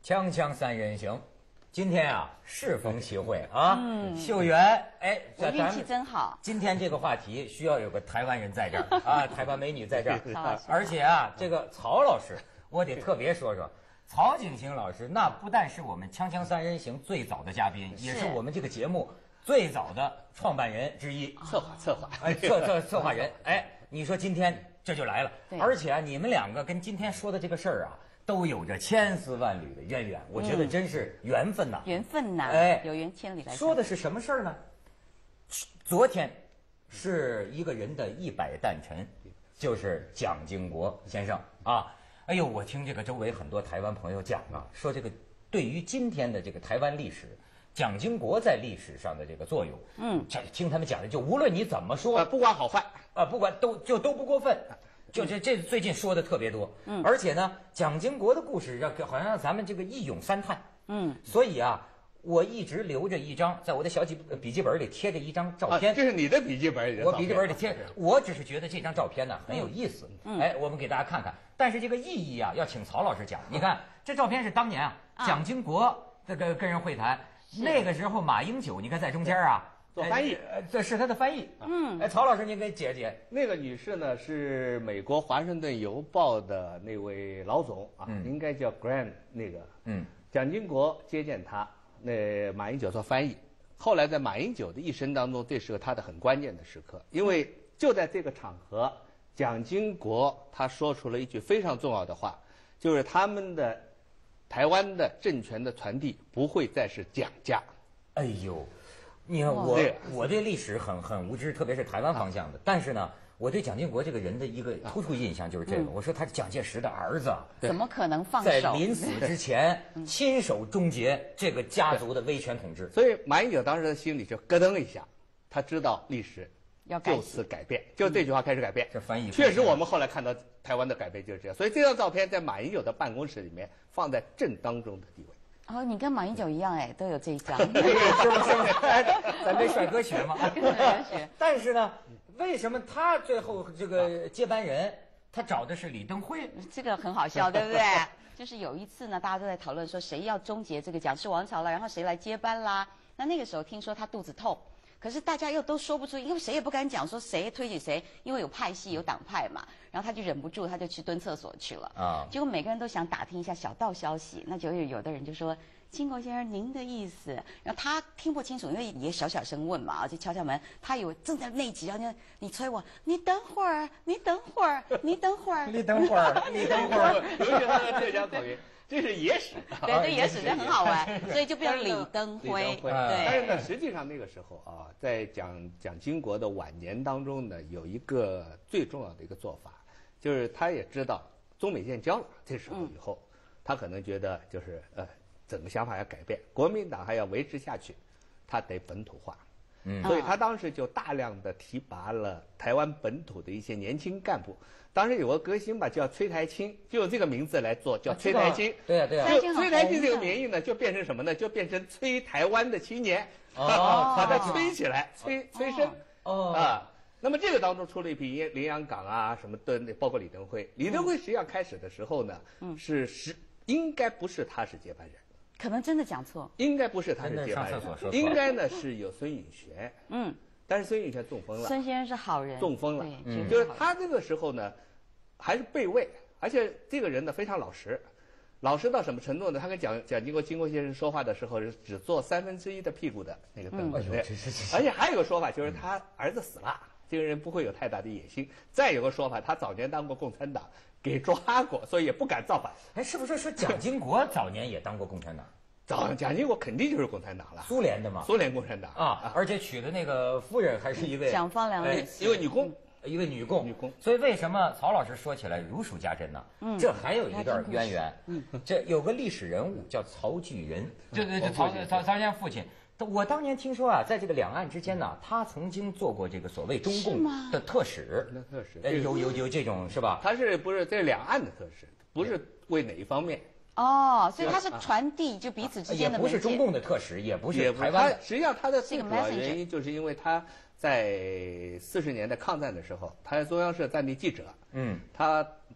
锵锵三人行，今天啊适逢其会啊，秀媛，哎， 我运气真好。 今天这个话题需要有个台湾人在这儿啊，台湾美女在这儿， 曹老师而且啊，这个曹老师，我得特别说说。曹景行老师，那不但是我们《锵锵三人行》最早的嘉宾，也是我们这个节目最早的创办人之一， 策划， 哎，策划人，哎，你说今天这就来了，而且啊，你们两个跟今天说的这个事儿啊，都有着千丝万缕的渊源，我觉得真是缘分呐， 缘分呐， 哎， 有缘千里来。 说的是什么事儿呢？昨天是一个人的100诞辰，就是蒋经国先生啊。哎呦，我听这个周围很多台湾朋友讲啊，说这个对于今天的这个台湾历史，蒋经国在历史上的这个作用，这听他们讲的，就无论你怎么说， 不管好坏不管都不过分，就这最近说的特别多，而且呢，蒋经国的故事好像让咱们这个一咏三叹，所以啊。我一直留着一张，在我的小笔记本里贴着一张照片。 这是你的笔记本里的我笔记本里贴，我只是觉得这张照片呢很有意思。哎，我们给大家看看。但是这个意义啊，要请曹老师讲。你看这照片是当年啊，蒋经国这个跟人会谈，那个时候马英九你看在中间啊做翻译， 这是他的翻译。哎，曹老师您给解解。 那个女士呢是美国《华盛顿邮报》的那位老总啊，应该叫 Grant 那个。蒋经国接见他。那马英九做翻译，后来在马英九的一生当中，这是个他的很关键的时刻，因为就在这个场合，蒋经国他说出了一句非常重要的话，就是他们的台湾的政权的传递不会再是蒋家。 哎呦，你看我对历史很无知，特别是台湾方向的，但是呢。我对蒋经国这个人的一个突出印象就是这个，我说他是蒋介石的儿子， 怎么可能放手？ 在临死之前亲手终结这个家族的威权统治。 所以马英九当时的心里就咯噔一下，他知道历史要就此改变，就这句话开始改变。 这翻译确实，我们后来看到台湾的改变就是这样。所以这张照片在马英九的办公室里面放在正当中的地位。 哦，你跟马英九一样哎，都有这一张， 是不是？咱跟帅哥学嘛。但是呢，为什么他最后这个接班人，他找的是李登辉？ 这个很好笑，对不对？就是有一次呢，大家都在讨论说谁要终结这个蒋氏王朝了，然后谁来接班啦？那个时候听说他肚子痛。可是大家又都说不出，因为谁也不敢讲说谁推举谁，因为有派系有党派嘛。然后他就忍不住，他就去蹲厕所去了。结果每个人都想打听一下小道消息，那就有的人就说：“经国先生，您的意思？”然后他听不清楚，因为也小声问嘛，就敲敲门。他以为正在内急，然后你催我，你等会儿，你等会儿，你等会儿， 你等会儿，你等会儿， 尤其他的浙江口音。这是野史， 对，这野史真很好玩，所以就变成李登辉。对， 但是呢，实际上那个时候啊，在蒋经国的晚年当中呢，有一个最重要的一个做法，就是他也知道中美建交了，这时候以后，他可能觉得就是整个想法要改变，国民党还要维持下去，他得本土化。所以他当时就大量的提拔了台湾本土的一些年轻干部。当时有个歌星吧，叫崔台青，就用这个名字来做，叫崔台青。 对啊。 就崔台青这个名义呢，就变成什么呢？就变成崔台湾的青年，把它吹起来，催生。那么这个当中出了一批林洋港啊什么的，包括李登辉。李登辉实际上开始的时候呢，应该不是他是接班人。 可能真的讲错， 应该不是他是接班人，应该呢是有孙运璇，但是孙运璇中风了。 孙先生是好人， 中风了，就是他这个时候呢，还是备位，而且这个人呢非常老实，老实到什么程度呢？他跟蒋经国先生说话的时候是只坐1/3的屁股的那个凳子，而且还有个说法就是他儿子死了，这个人不会有太大的野心。再有个说法，他早年当过共产党。给抓过，所以也不敢造反。 哎，是不是说蒋经国早年也当过共产党？ 蒋经国肯定就是共产党了， 苏联的嘛， 苏联共产党啊，而且娶的那个夫人还是一位蒋方良女士， 一位女工， 女工。所以为什么曹老师说起来如数家珍呢？这还有一段渊源。这有个历史人物叫曹巨仁，对，曹先生父亲。我当年听说啊，在这个两岸之间呢，他曾经做过这个所谓中共的特使。 特使有这种是吧？ 他是不是这两岸的特使？不是为哪一方面？ 哦，所以他是传递就彼此之间的， 也不是中共的特使，也不是台湾的。 实际上他的最主要原因就是因为他在40年代抗战的时候，他在中央社暂定记者。他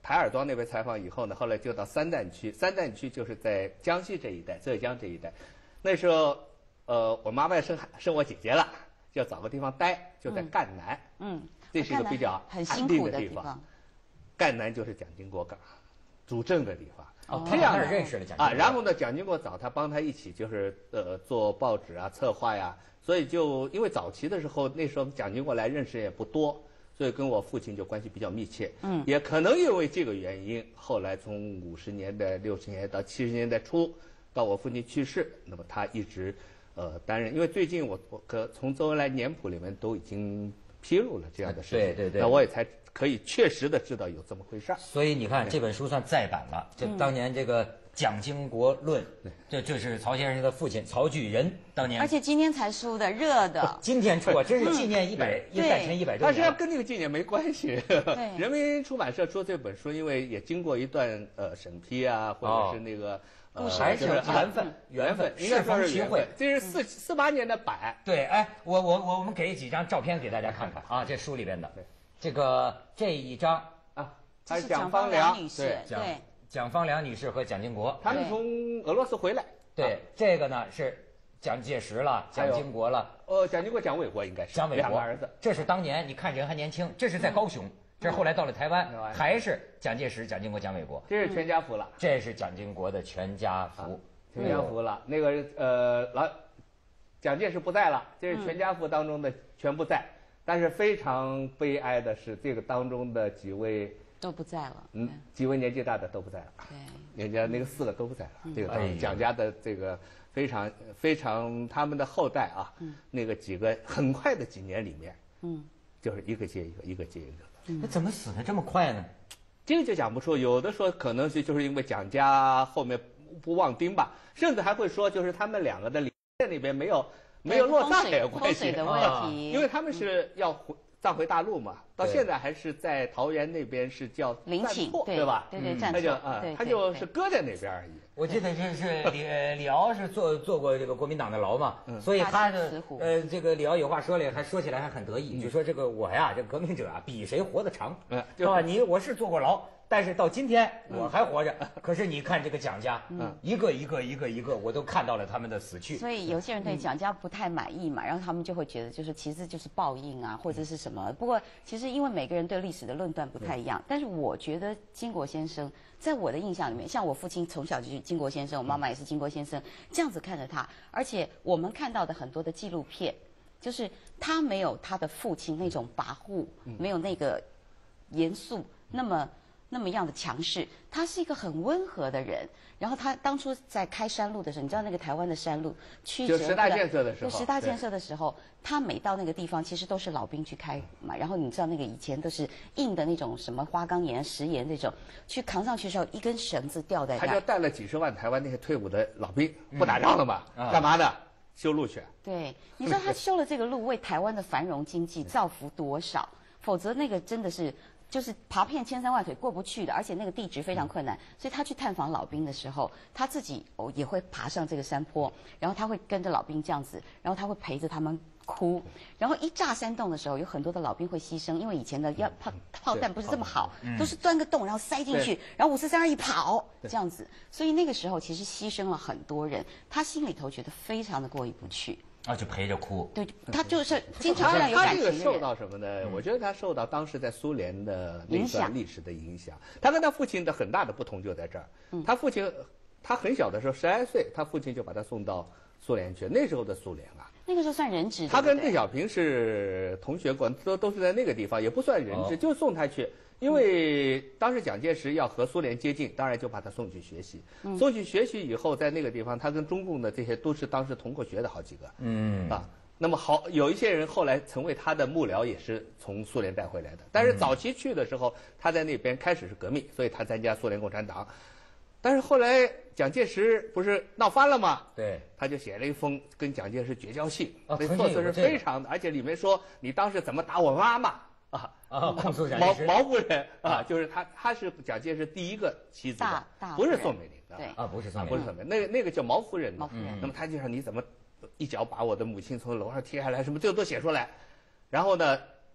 台儿庄那边采访以后呢，后来就到三旦区，三旦区就是在江西这一带、浙江这一带。那时候，我妈妈要生我姐姐了，就要找个地方待，就在赣南。这是一个比较很辛苦的地方。 赣南就是蒋经国主政的地方。 这样认识了蒋经国然后呢，蒋经国找他帮他一起，就是做报纸啊、策划呀。所以就因为早期的时候，那时候蒋经国来认识也不多，所以跟我父亲就关系比较密切。也可能因为这个原因，后来从50年代、60年代到70年代初，到我父亲去世，那么他一直担任。因为最近我从周恩来年谱里面都已经披露了这样的事情， 对， 那我也才可以确实的知道有这么回事儿。 所以你看这本书算再版了，就当年这个《蒋经国论》，这是曹先生的父亲曹巨仁当年， 而且今天才出的热的， 今天出啊，真是纪念诞辰100周年。 但是跟这个纪念没关系。人民出版社出这本书，因为也经过一段审批啊，或者是那个。 还是缘分， 适逢其会。 这是48年的版。 对，哎，我们给几张照片给大家看看啊，这书里边的，这一张啊，他是蒋方良女士，对， 蒋方良女士和蒋经国， 他们从俄罗斯回来。 对，这个呢是蒋介石了，蒋经国了， 蒋经国、蒋纬国应该是两个儿子。 这是当年，你看人还年轻，这是在高雄。这是后来到了台湾，还是蒋介石、蒋经国、蒋纬国。 这是全家福了。 这是蒋经国的全家福， 全家福了。那个蒋介石不在了，这是全家福当中的全部在。但是非常悲哀的是，这个当中的几位都不在了。 几位年纪大的都不在了。对，人家那个4个都不在了。这个蒋家的这个非常非常他们的后代啊，那个几个很快的几年里面，就是一个接一个，一个接一个。 那怎么死的这么快呢？ 这个就讲不出，有的说可能就是因为蒋家后面不旺丁吧，甚至还会说就是他们两个的在那边没有落葬也有关系的问题， 因为他们是要葬回大陆嘛，到现在还是在桃园那边是叫陵寝， 对吧？ 对， 他就是搁在那边而已。 我记得是李敖是坐过这个国民党的牢嘛，所以他的这个李敖有话说了，还说起来还很得意，就说这个我呀，这革命者啊，比谁活得长，是吧？我是坐过牢，但是到今天我还活着。可是你看这个蒋家，一个一个，我都看到了他们的死去。 所以有些人对蒋家不太满意嘛，然后他们就会觉得就是其实就是报应啊，或者是什么。不过其实因为每个人对历史的论断不太一样，但是我觉得经国先生在我的印象里面，像我父亲从小就是经国先生，我妈妈也是经国先生，这样子看着他，而且我们看到的很多的纪录片，就是他没有他的父亲那种跋扈，没有那个严肃，那么样的强势，他是一个很温和的人。然后他当初在开山路的时候，你知道那个台湾的山路曲折， 就10大建设的时候， 就10大建设的时候，他每到那个地方，其实都是老兵去开嘛。然后你知道那个以前都是硬的那种什么花岗岩、石岩那种，去扛上去的时候，一根绳子吊在那。 他就带了几十万台湾那些退伍的老兵，不打仗了嘛，干嘛呢？修路去。 对，你知道他修了这个路，为台湾的繁荣经济造福多少？否则那个真的是。就是爬遍千山万水过不去的，而且那个地质非常困难，所以他去探访老兵的时候，他自己也会爬上这个山坡，然后他会跟着老兵这样子，然后他会陪着他们哭，然后一炸山洞的时候，有很多的老兵会牺牲，因为以前的炮弹不是这么好，都是钻个洞然后塞进去，然后54321跑这样子，所以那个时候其实牺牲了很多人，他心里头觉得非常的过意不去。 就陪着哭。 对，他就是经常让有感情的人。 他这个受到什么呢？我觉得他受到当时在苏联的那段历史的影响。他跟他父亲的很大的不同就在这儿。他父亲，他很小的时候12来岁，他父亲就把他送到苏联去。那时候的苏联啊， 那个时候算人质。 他跟邓小平是同学过，都是在那个地方，也不算人质，就送他去。因为当时蒋介石要和苏联接近，当然就把他送去学习。送去学习以后，在那个地方，他跟中共的这些都是当时同过学的好几个。那么有一些人后来成为他的幕僚，也是从苏联带回来的。但是早期去的时候，他在那边开始是革命，所以他参加苏联共产党。但是后来蒋介石不是闹翻了吗？ 对， 他就写了一封跟蒋介石绝交信，那措辞是非常的，而且里面说你当时怎么打我妈妈。 控诉蒋介石。 毛夫人就是他是蒋介石第一个妻子的，不是宋美龄的。 对不是宋美龄，那个叫毛夫人。那么他就说你怎么一脚把我的母亲从楼上踢下来，什么这都写出来。然后呢，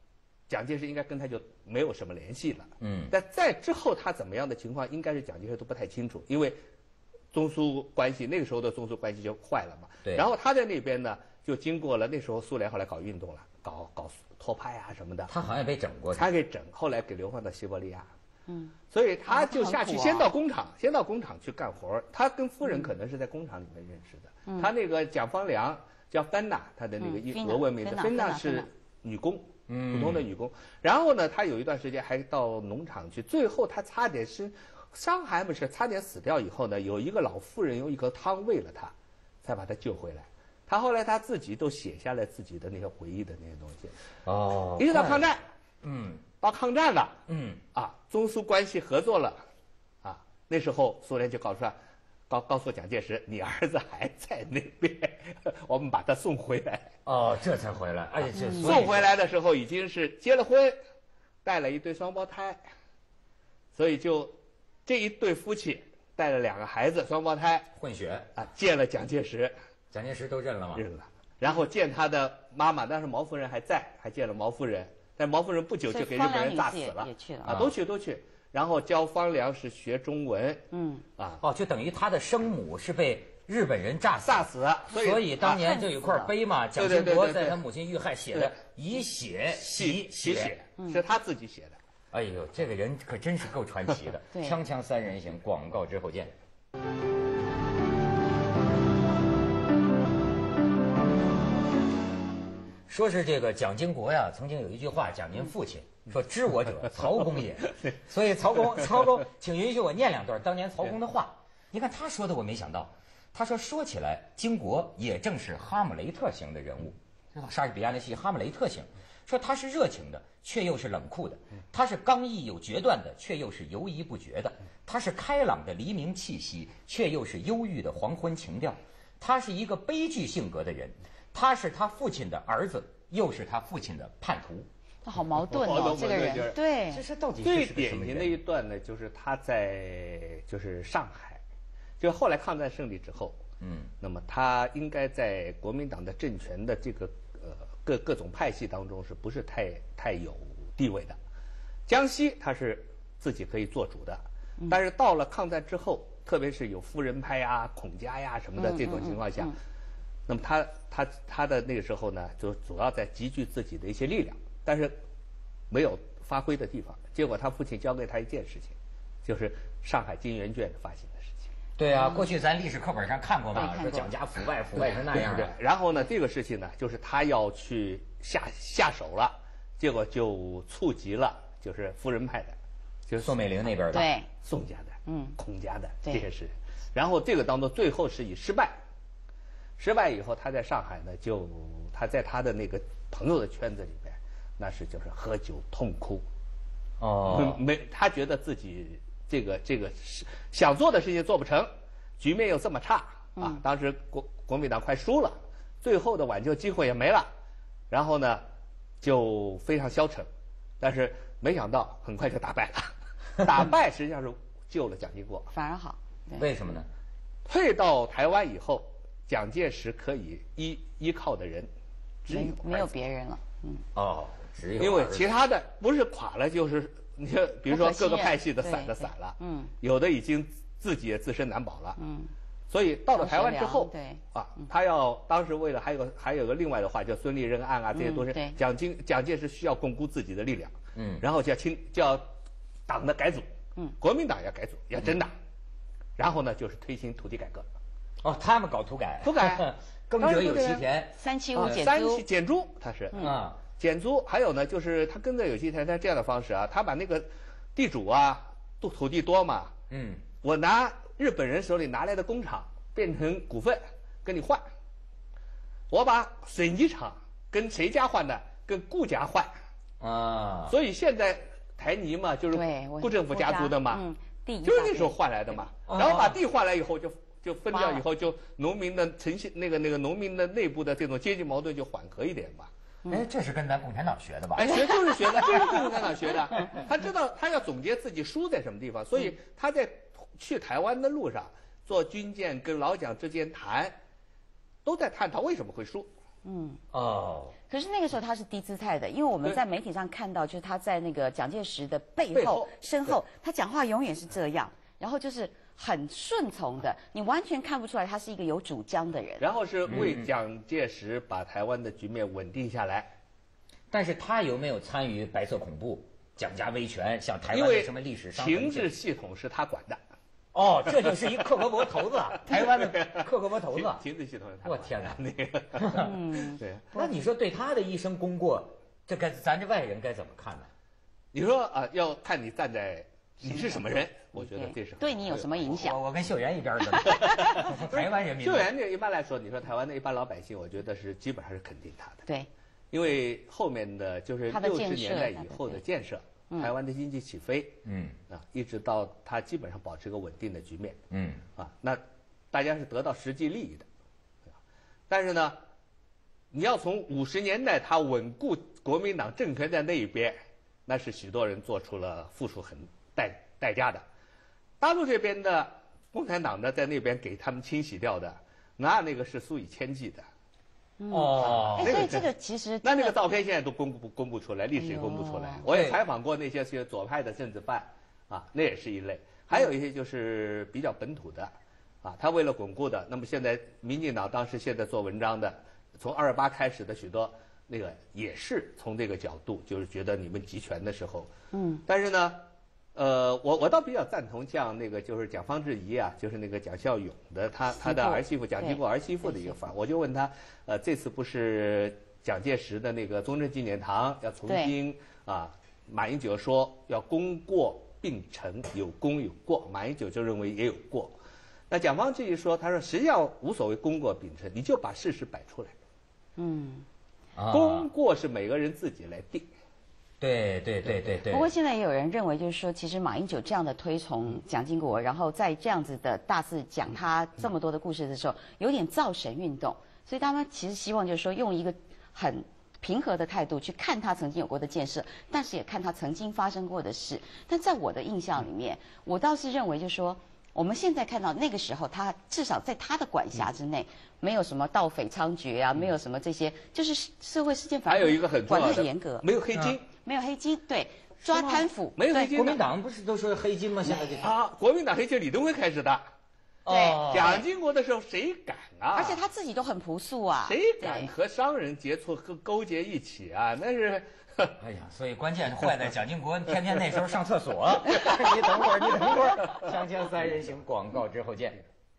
蒋介石应该跟他就没有什么联系了。但在之后他怎么样的情况，应该是蒋介石都不太清楚，因为中苏关系那个时候的中苏关系就坏了嘛。 对。 然后他在那边呢，就经过了那时候苏联后来搞运动了，搞托派啊什么的。 他好像也被整过。 他给整，后来给流放到西伯利亚。所以他就下去，先到工厂去干活。他跟夫人可能是在工厂里面认识的。他那个蒋方良叫芬娜，他的那个俄文名字，芬娜是女工，普通的女工。然后呢，他有一段时间还到农场去，最后他差点是伤寒不是，差点死掉以后呢，有一个老妇人用一口汤喂了他，才把他救回来。他后来他自己都写下来自己的那些回忆的那些东西。 哦， 一直到抗战，到抗战了，中苏关系合作了，那时候苏联就告诉蒋介石，你儿子还在那边，我们把他送回来。 哦，这才回来，哎，这送回来的时候已经是结了婚，带了一对双胞胎，所以就这一对夫妻带了2个孩子，双胞胎混血见了蒋介石， 蒋介石都认了吗？ 认了，然后见他的妈妈，但是毛夫人还在，还见了毛夫人。但毛夫人不久就给日本人炸死了，都去，然后教方良是学中文， 就等于他的生母是被日本人炸死，所以当年就有块碑嘛，蒋经国在他母亲遇害写的以血洗血， 是他自己写的。 哎呦，这个人可真是够传奇的。锵锵三人行，广告之后见。说是这个蒋经国呀，曾经有一句话讲您父亲，说知我者曹公也。所以曹公，请允许我念2段当年曹公的话。你看他说的，我没想到。他说起来，经国也正是哈姆雷特型的人物，知道莎士比亚那戏哈姆雷特型。说他是热情的，却又是冷酷的；他是刚毅有决断的，却又是犹疑不决的；他是开朗的黎明气息，却又是忧郁的黄昏情调；他是一个悲剧性格的人。他是他父亲的儿子，又是他父亲的叛徒。 他好矛盾哦，这个人。对， 这是到底最典型的一段呢，就是他在上海，就后来抗战胜利之后，那么他应该在国民党的政权的这个各种派系当中是不是太有地位的？江西他是自己可以做主的，但是到了抗战之后，特别是有夫人派呀、孔家呀什么的这种情况下。那么他的那个时候呢，就主要在集聚自己的一些力量，但是没有发挥的地方。结果他父亲交给他一件事情，就是上海金圆券发行的事情。 对啊，过去咱历史课本上看过嘛，说蒋家腐败成那样的。 然后呢，这个事情呢，就是他要去下手了，结果就触及了就是夫人派的，就是宋美龄那边的， 对， 宋家的，孔家的这些事。然后这个当中最后是以失败以后，他在上海呢，他在他的那个朋友的圈子里边，那是就是喝酒痛哭。他觉得自己这个想做的事情做不成，局面又这么差当时国民党快输了，最后的挽救机会也没了，然后呢就非常消沉，但是没想到很快就打败了，打败实际上是救了蒋经国， 反而好。 为什么呢？ 退到台湾以后。蒋介石可以依靠的人， 没有别人了。 只有因为其他的不是垮了，就是你看，比如说各个派系的散了，有的已经自己也自身难保了，所以到了台湾之后，他当时为了还有个另外的话叫孙立人案啊，这些都是蒋介石需要巩固自己的力量，然后就要党的改组，国民党要改组，要真党，然后呢就是推行土地改革。 他们搞土改，耕者有其田 ，375 减租，他是减租，还有呢，就是他耕者有其田，他这样的方式他把那个地主土地多嘛，我拿日本人手里拿来的工厂变成股份跟你换，我把水泥厂跟谁家换呢？跟顾家换所以现在台泥嘛，就是顾政府家族的嘛，就是那时候换来的嘛，然后把地换来以后就分掉以后，就农民的呈现那个农民的内部的这种阶级矛盾就缓和一点嘛。 这是跟咱共产党学的吧？ 就是学的，这是跟共产党学的。他知道他要总结自己输在什么地方，所以他在去台湾的路上做军舰跟老蒋之间谈，都在探讨为什么会输。 哦， 可是那个时候他是低姿态的，因为我们在媒体上看到，就是他在那个蒋介石的背后、身后，他讲话永远是这样，然后就是很顺从的，你完全看不出来他是一个有主张的人。 然后是为蒋介石把台湾的局面稳定下来。 但是他有没有参与白色恐怖、蒋家威权，像台湾的什么历史上情治系统是他管的。 哦，这就是一克格勃头子，台湾的克格勃头子。 情治系统是他我管的。 天哪， 那个，对。 那你说对他的一生功过，咱这外人该怎么看呢？ 你说啊，要看你站在你是什么人，我觉得这是对你有什么影响？ 我跟秀媛一边的，台湾人民。 秀媛这一般来说，你说台湾的一般老百姓，我觉得是基本上是肯定他的。 对， 因为后面的就是60年代以后的建设，台湾的经济起飞，一直到它基本上保持一个稳定的局面，那大家是得到实际利益的，但是呢，你要从50年代他稳固国民党政权在那一边，那是许多人做出了付出很代价的。大陆这边的共产党的在那边给他们清洗掉的，那个是数以千计的。 哦， 所以这个其实那个照片现在都公布出来，历史也公布出来。我也采访过那些左派的政治犯，那也是一类。还有一些就是比较本土的，他为了巩固的。那么现在民进党当时现在做文章的，从228开始的许多那个也是从这个角度，就是觉得你们集权的时候，但是呢。我倒比较赞同像那个就是蒋方智怡啊，就是那个蒋孝勇的他的儿媳妇蒋经国儿媳妇的一个法，我就问他，这次不是蒋介石的那个中正纪念堂要重新马英九说要功过并成，有功有过，马英九就认为也有过，那蒋方智怡说，他说实际上无所谓功过并成，你就把事实摆出来，功过是每个人自己来定。 对。 不过现在也有人认为，就是说，其实马英九这样的推崇蒋经国，然后在这样子的大肆讲他这么多的故事的时候，有点造神运动。所以他们其实希望就是说，用一个很平和的态度去看他曾经有过的建设，但是也看他曾经发生过的事。但在我的印象里面，我倒是认为就是说，我们现在看到那个时候，他至少在他的管辖之内，没有什么盗匪猖獗啊，没有什么这些，就是社会事件反而还有一个很重要的管得很严格， 没有黑金。 没有黑金，对，抓贪腐， 没有黑金。 国民党不是都说黑金吗？现在国民党黑金李登辉开始的，蒋经国的时候谁敢啊？ 而且他自己都很朴素啊， 谁敢和商人接触和勾结一起啊？那是， 哎呀，所以关键坏在蒋经国天天那时候上厕所。你等会儿，锵锵三人行，广告之后见。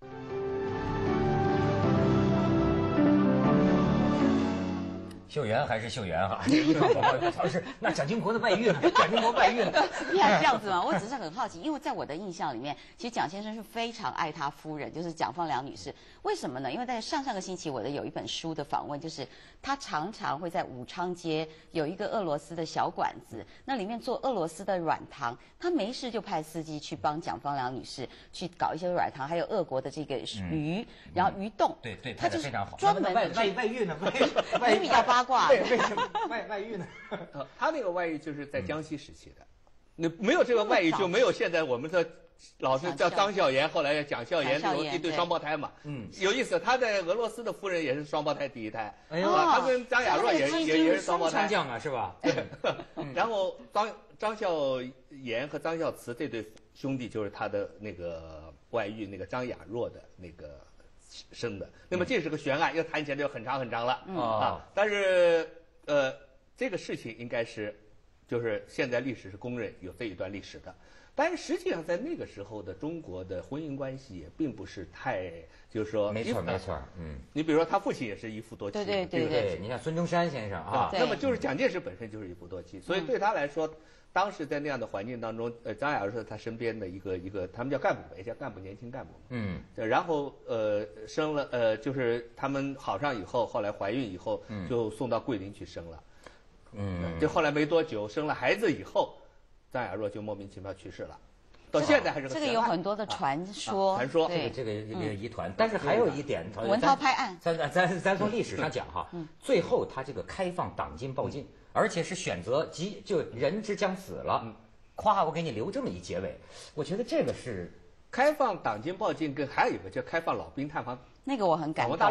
秀媛还是秀媛哈，是那蒋经国的外遇呢？蒋经国外遇呢？ 你还这样子吗？我只是很好奇，因为在我的印象里面，其实蒋先生是非常爱他夫人，就是蒋方良女士。为什么呢？因为在上个星期我有一本书的访问，就是他常常会在武昌街有一个俄罗斯的小馆子，那里面做俄罗斯的软糖，他没事就派司机去帮蒋方良女士去搞一些软糖，还有俄国的这个鱼，然后鱼冻， 对， 他就是非常好。 专门的外遇呢？ 你比较八卦， 为什么外遇呢？ 他那个外遇就是在江西时期的，你没有这个外遇就没有现在我们的老是叫张孝言，后来叫蒋孝严，有一对双胞胎嘛。有意思，他在俄罗斯的夫人也是双胞胎第一胎，他跟张雅若也是双胞胎， 将啊是吧？ 然后张孝言和张孝慈这对兄弟就是他的那个外遇那个张雅若的那个生的。那么这是个悬案，要谈起来就很长很长了但是这个事情应该是就是现在历史是公认有这一段历史的。但是实际上，在那个时候的中国的婚姻关系也并不是太，就是说， 没错， 你比如说，他父亲也是一夫多妻， 对， 你像孙中山先生啊， 那么就是蒋介石本身就是一夫多妻，所以对他来说，当时在那样的环境当中，张雅若是他身边的一个，他们叫干部呗，叫干部年轻干部，然后生了就是他们好上以后，后来怀孕以后，就送到桂林去生了，就后来没多久生了孩子以后。张雅若就莫名其妙去世了，到现在还是个这个有很多的传说， 这个疑团。但是还有一点， 文涛拍案， 咱从历史上讲哈，最后他这个开放党禁报禁，而且是选择就人之将死了，夸我给你留这么一结尾，我觉得这个是开放党禁报禁，跟还有一个叫开放老兵探访， 那个我很感动。 大陆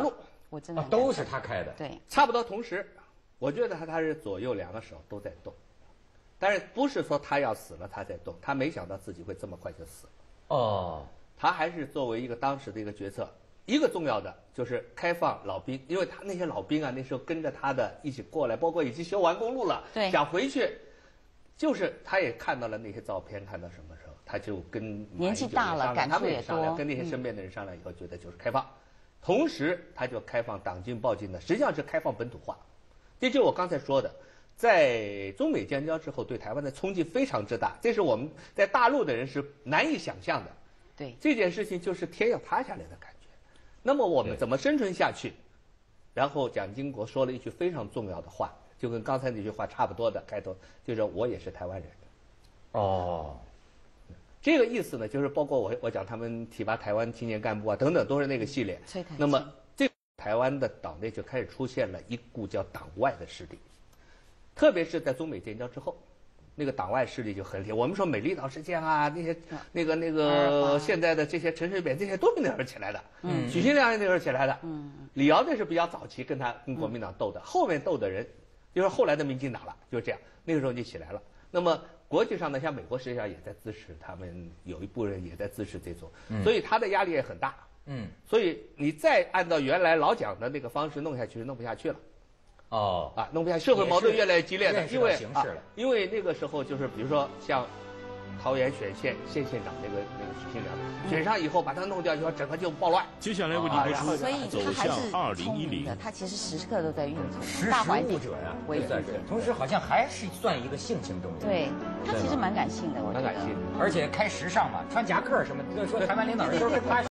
我真的很都是他开的。 对， 差不多同时，我觉得他是左右两个手都在动，但是不是说他要死了他在动，他没想到自己会这么快就死。 哦， 他还是作为一个当时的一个决策，一个重要的就是开放老兵，因为他那些老兵啊，那时候跟着他的一起过来，包括已经修完公路了， 对， 想回去，就是他也看到了那些照片，看到什么时候，他就跟年纪大了，感触也多， 跟那些身边的人商量以后，觉得就是开放，同时他就开放党禁报禁的，实际上是开放本土化，这就是我刚才说的。在中美建交之后，对台湾的冲击非常之大，这是我们在大陆的人是难以想象的。 对， 这件事情就是天要塌下来的感觉。那么我们怎么生存下去？然后蒋经国说了一句非常重要的话，就跟刚才那句话差不多的开头，就是我也是台湾人。 哦， 这个意思呢，就是包括我讲他们提拔台湾青年干部啊等等，都是那个系列。那么这台湾的岛内就开始出现了一股叫党外的势力。特别是在中美建交之后，那个党外势力就很厉害。我们说美丽岛事件啊，那些那个现在的这些陈水扁这些都是那会儿起来的，许信良也那会儿起来的，李敖那是比较早期跟国民党斗的，后面斗的人就是后来的民进党了，就是这样，那个时候就起来了。那么国际上呢，像美国实际上也在支持他们，有一部分人也在支持这种，所以他的压力也很大。所以你再按照原来老蒋的那个方式弄下去，弄不下去了。弄不下去，社会矛盾越来越激烈的，因为那个时候就是比如说像桃园选县长那个许信良选上以后把他弄掉以后，整个就暴乱。 接下来为您播出所以走向2010， 他其实时刻都在运作， 识时务者呀，为算是，同时好像还是算一个性情中人。 对，他其实蛮感性的，我觉得， 蛮感性的， 而且开时尚嘛，穿夹克什么，说台湾领导人都是他。